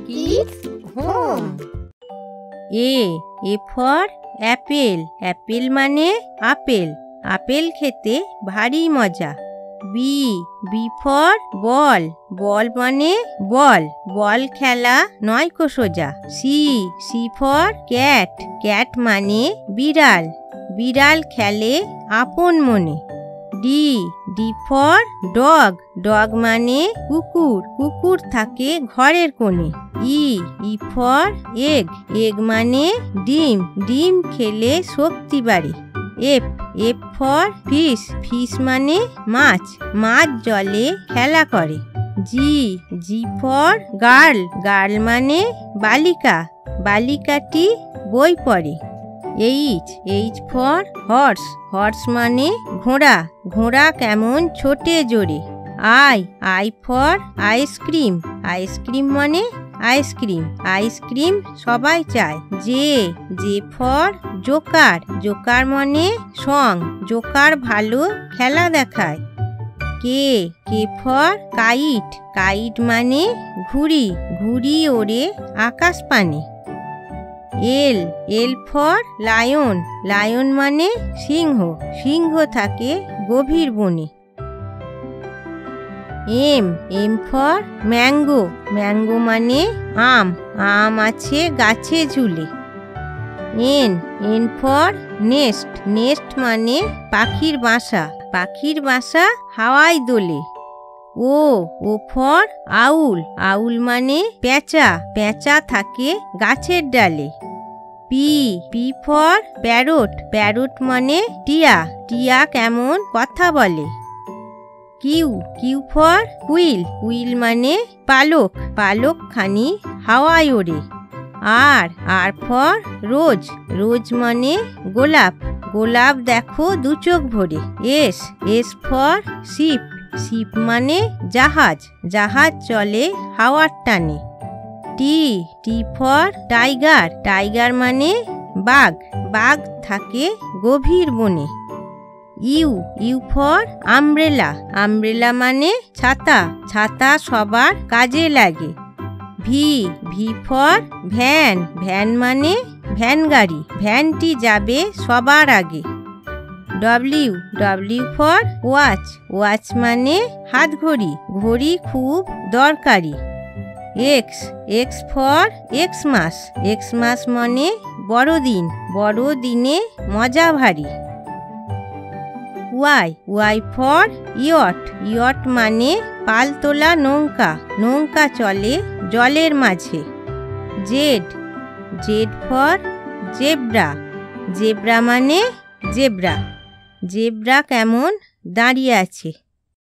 Kids Home. A for apple. Apple মানে apple. Apple খেতে ভারী মজা। B for ball. বল মানে বল। বল খেলা নয় কো সোজা। C for cat. cat মানে বিড়াল। বিড়াল খেলে আপন মনে। D for dog. dog মানে কুকুর। কুকুর থাকে ঘরের কোণে। E for egg. egg মানে ডিম। ডিম খেলে শক্তি বাড়ে। F for fish. fish মানে মাছ। মাছ জলে খেলা করে। G for girl. girl মানে বালিকা। বালিকাটি বই পড়ে। H for horse. horse মানে ঘোড়া। ঘোড়া কেমন ছোটে জোরে। I for ice cream. ice cream মানে আইসক্রিম। আইসক্রিম সবাই চায়। J for joker. জোকার মানে সং। জোকার ভালো খেলা দেখায়। K for kite. kite মানে ঘুড়ি। ঘুড়ি ওড়ে আকাশ পানে। L for lion. lion মানে সিংহ। সিংহ থাকে গভীর বনে। M for mango. mango মানে আম। আম আছে গাছে ঝুলে। N for nest. nest মানে পাখির বাসা। পাখির বাসা হাওয়ায় দোলে। O for owl. owl মানে পেঁচা। পেঁচা থাকে গাছের ডালে। P for parrot. parrot মানে টিয়া। টিয়া কেমন কথা বলে। Q for quail. quail মানে পালক। পালক খানি হাওয়ায় ওড়ে। R for rose. rose মানে গোলাপ। গোলাপ দেখো দু চোখ ভরে। S for ship. ship মানে জাহাজ। জাহাজ চলে হাওয়ার টানে। T for tiger. tiger মানে বাঘ। বাঘ থাকে গভীর বনে। U for umbrella. umbrella মানে ছাতা। ছাতা সবার কাজে লাগে। V for van. van মানে ভ্যান গাড়ি। ভ্যানটি যাবে সবার আগে। W for watch. watch মানে হাত ঘড়ি। ঘড়ি খুব দরকারি। X for Xmas. Xmas মানে বড়দিন। বড়দিনে মজা ভারী। Y for yacht. yacht মানে পালতোলা নৌকা। নৌকা চলে জলের মাঝে। Z for zebra. zebra মানে জেব্রা। জেব্রা কেমন দাঁড়িয়ে আছে।